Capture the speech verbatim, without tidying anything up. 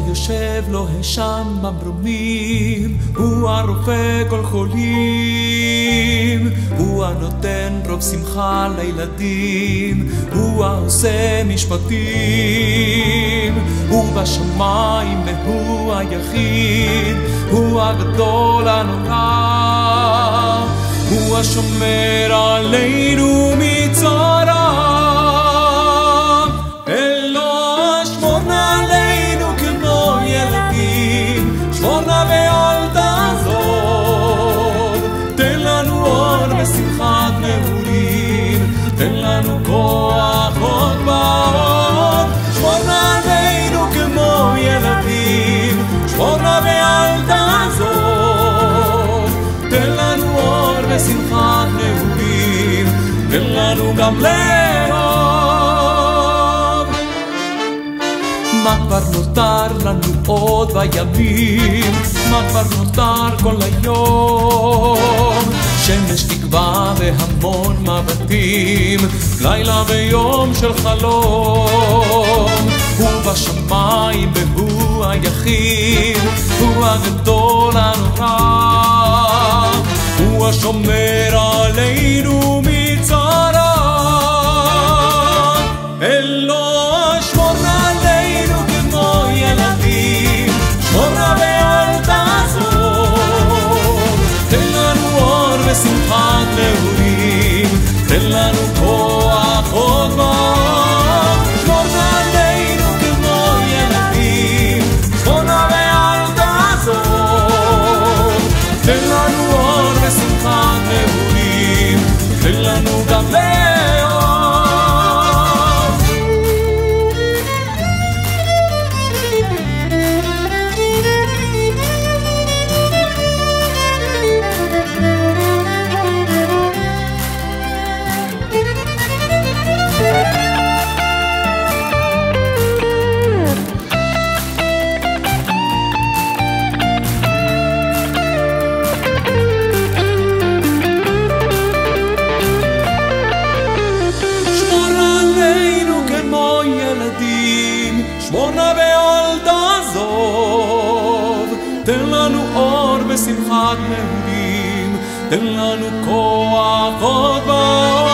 יושב לו שם במרומים, הוא הרופא כל חולים, הוא הנותן רוב שמחה לילדים, הוא העושה משפטים, הוא בשמיים והוא היחיד, הוא הגדול הנורא, הוא השומר עלינו מצרה. אלוה שמור נא עלינו כמו ילדים, שמור נא ואל תעזוב, תן לנו אור ושמחת נעורים, תן לנו כוח עוד ועוד. שמור נא עלינו כמו ילדים, שמור נא ואל תעזוב, תן לנו אור ושמחת נעורים, תן לנו גם לאהוב. מה כבר נותר לנו עוד בימים, מה כבר נותר כל היום? שמש תקווה והמון מבטים, לילה ויום של חלום. הוא בשמיים והוא היחיד, הוא הגדול הנורא, הוא השומר עלינו מצרה. אלוה שמור נא עלינו כמו ילדים, שמור נא ואל תעזוב, תן לנו אור ושמחת נעורים, תן לנו כוח עוד ועוד. שמור נא עלינו כמו ילדים, שמור נא ואל תעזוב, תן לנו אור ושמחת נעורים, תן לנו גם לאהוב. שמור נא ואל תעזוב, תן לנו אור ושמחת נעורים, תן לנו כוח עוד ועוד.